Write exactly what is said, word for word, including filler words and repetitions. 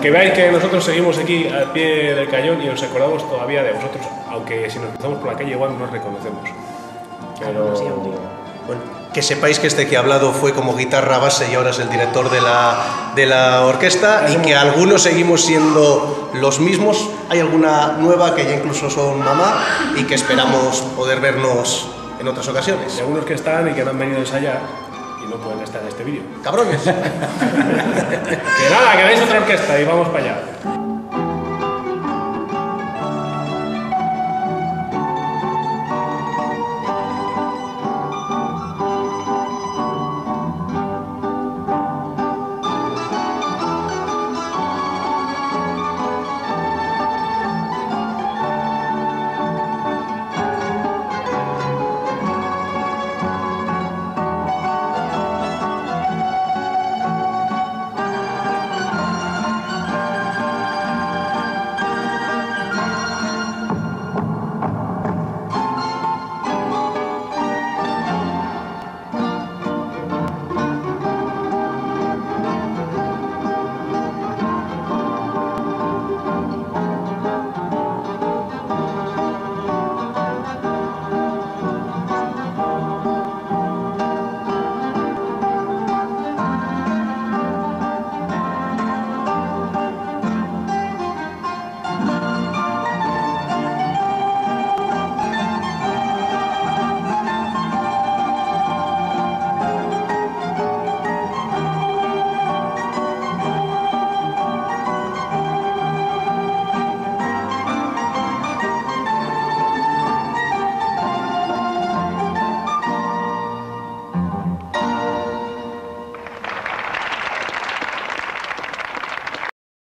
que veáis que nosotros seguimos aquí al pie del cañón y nos acordamos todavía de vosotros, aunque si nos cruzamos por la calle igual nos reconocemos. Pero... Bueno, que sepáis que este que ha hablado fue como guitarra base y ahora es el director de la, de la orquesta, y que algunos seguimos siendo los mismos. Hay alguna nueva que ya incluso son mamá y que esperamos poder vernos en otras ocasiones. Y algunos que están y que no han venido a ensayar y no pueden estar en este vídeo. ¡Cabrones! Que nada, que veis otra orquesta y vamos para allá.